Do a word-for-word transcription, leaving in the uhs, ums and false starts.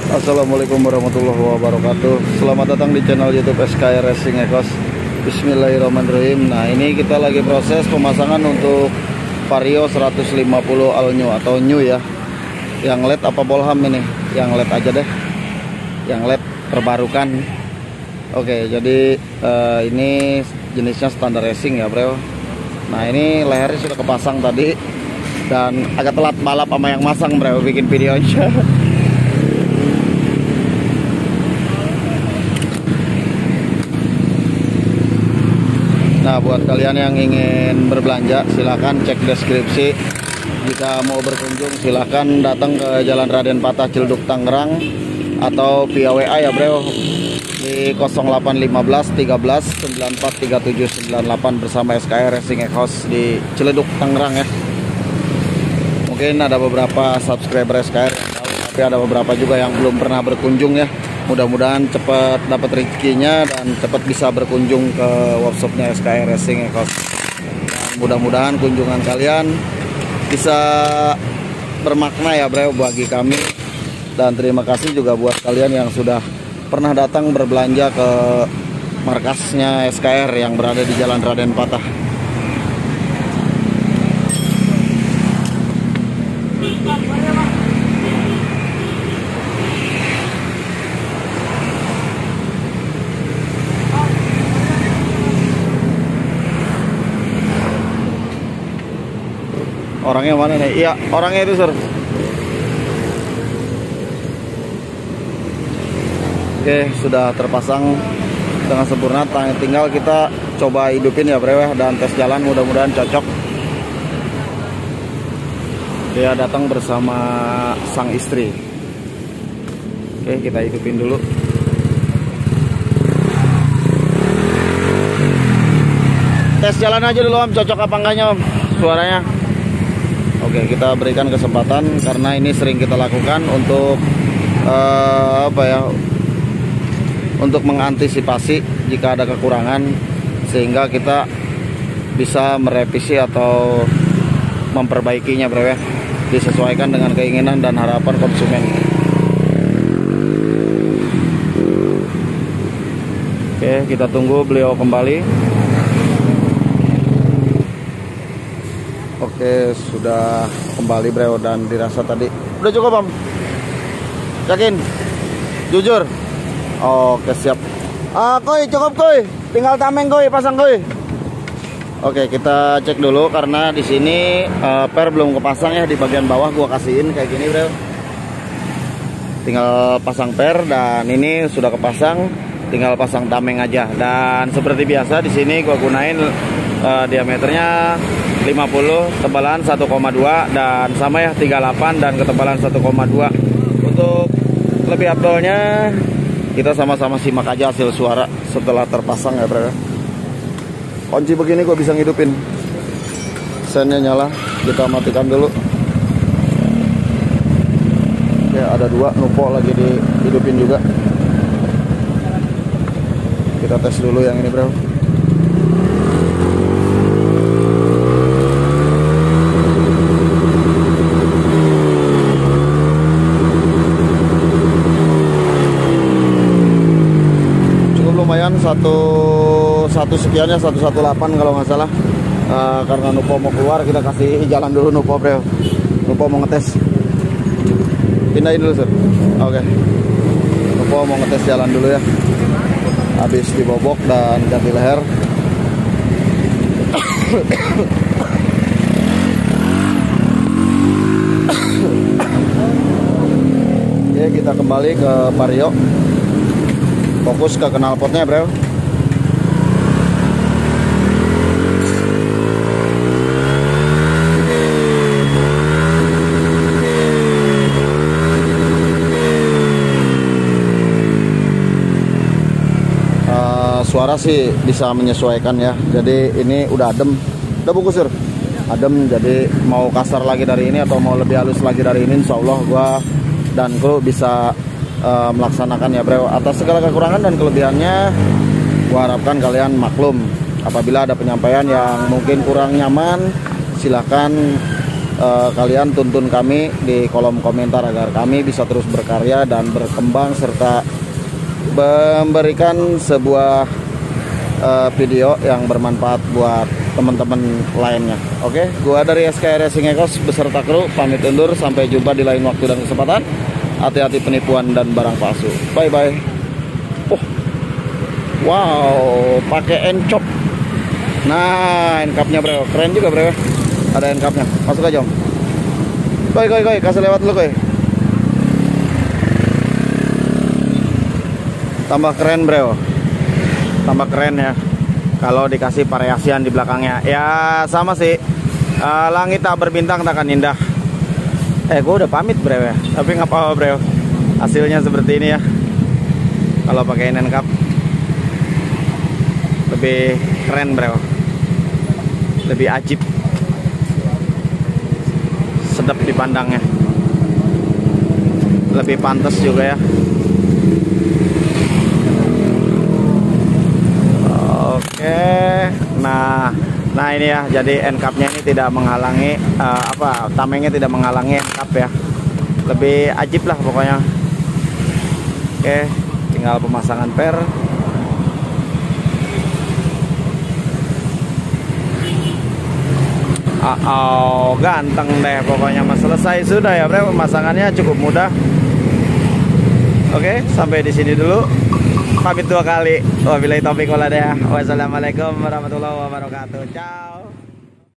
Assalamualaikum warahmatullahi wabarakatuh. Selamat datang di channel YouTube S K R Racing Ekos. Bismillahirrahmanirrahim. Nah, ini kita lagi proses pemasangan untuk Vario seratus lima puluh all new atau new ya. Yang L E D apa Bolham ini? Yang L E D aja deh. Yang L E D terbarukan. Oke, jadi uh, ini jenisnya standar racing ya, bro. Nah, ini lehernya sudah kepasang tadi dan agak telat balap sama yang masang, bro, bikin videonya. Nah, buat kalian yang ingin berbelanja, silahkan cek deskripsi. Jika mau berkunjung, silahkan datang ke Jalan Raden Patah, Ciledug, Tangerang, atau via W A ya, bro, di nol delapan lima belas tiga belas sembilan empat tiga tujuh sembilan delapan bersama S K R Racing Ekos di Ciledug, Tangerang ya. Mungkin ada beberapa subscriber S K R, tapi ada beberapa juga yang belum pernah berkunjung ya. Mudah-mudahan cepat dapat rezekinya dan cepat bisa berkunjung ke workshopnya S K R Racing Ekos. Dan mudah-mudahan kunjungan kalian bisa bermakna ya, bro, bagi kami. Dan terima kasih juga buat kalian yang sudah pernah datang berbelanja ke markasnya S K R yang berada di Jalan Raden Patah. Orangnya mana nih? Iya, orangnya itu, Sur. Oke, sudah terpasang dengan sempurna. Tinggal kita coba hidupin ya, bro, dan tes jalan, mudah-mudahan cocok. Dia datang bersama sang istri. Oke, kita hidupin dulu. Tes jalan aja dulu, Om, cocok apa enggaknya, Om, suaranya. Oke, kita berikan kesempatan karena ini sering kita lakukan untuk uh, apa ya? Untuk mengantisipasi jika ada kekurangan sehingga kita bisa merevisi atau memperbaikinya, bro ya. Disesuaikan dengan keinginan dan harapan konsumen. Oke, kita tunggu beliau kembali. Oke, sudah kembali, bro, dan dirasa tadi udah cukup, Om. Yakin? Jujur? Oke, siap. Ah, koi, cukup, koi. Tinggal tameng, koi, pasang, koi. Oke, kita cek dulu karena di sini uh, per belum kepasang ya, di bagian bawah gua kasihin kayak gini, bro. Tinggal pasang per dan ini sudah kepasang, tinggal pasang tameng aja. Dan seperti biasa di sini gua gunain uh, diameternya lima puluh, tebalan satu koma dua, dan sama ya tiga puluh delapan dan ketebalan satu koma dua. Untuk lebih abdolnya kita sama-sama simak aja hasil suara setelah terpasang ya, bro. Kunci begini gue bisa ngidupin. Sennya nyala, kita matikan dulu. Oke, ada dua nupo lagi dihidupin juga. Kita tes dulu yang ini, bro. Lumayan satu satu sekian ya, satu satu delapan kalau nggak salah. Uh, karena Nupo mau keluar, kita kasih jalan dulu Nupo, bro. Nupo mau ngetes. Pindahin dulu, Sur. Oke. Okay. Nupo mau ngetes jalan dulu ya. Habis dibobok dan ganti leher. Oke, kita kembali ke Vario. Fokus ke knalpotnya, bro. Uh, suara sih bisa menyesuaikan ya. Jadi ini udah adem, udah bungkus, Sur. Adem, jadi mau kasar lagi dari ini atau mau lebih halus lagi dari ini, insya Allah gua dan kru bisa Uh, melaksanakan ya, bro. Atas segala kekurangan dan kelebihannya, gua harapkan kalian maklum. Apabila ada penyampaian yang mungkin kurang nyaman, silahkan uh, kalian tuntun kami di kolom komentar agar kami bisa terus berkarya dan berkembang serta memberikan sebuah uh, video yang bermanfaat buat teman-teman lainnya. Oke, gua dari S K Racing Ecos beserta kru pamit undur, sampai jumpa di lain waktu dan kesempatan. Hati-hati penipuan dan barang palsu. Bye bye. Oh, wow, pakai encop. Nah, encapnya bro, keren juga bro. Ada encapnya. Masuk aja om. Koi koi koi, kasih lewat dulu koi. Tambah keren bro, tambah keren ya. Kalau dikasih variasian di belakangnya, ya sama sih. Uh, langit tak berbintang takkan indah. Eh, gue udah pamit bro ya, tapi nggak apa-apa bro. Hasilnya seperti ini ya. Kalau pakai encap lebih keren bro, lebih ajib, sedap dipandangnya, lebih pantas juga ya. Oke, nah, nah ini ya. Jadi encapnya ini tidak menghalangi uh, apa, tamengnya tidak menghalangi encap ya. Lebih ajib lah pokoknya. Oke, tinggal pemasangan per. Uh oh, ganteng deh pokoknya. Mas selesai sudah ya bro, pemasangannya cukup mudah. Oke, sampai di sini dulu. Pamit dua kali. Wabillahi taufiq wal hidayah. Wassalamualaikum warahmatullahi wabarakatuh. Ciao.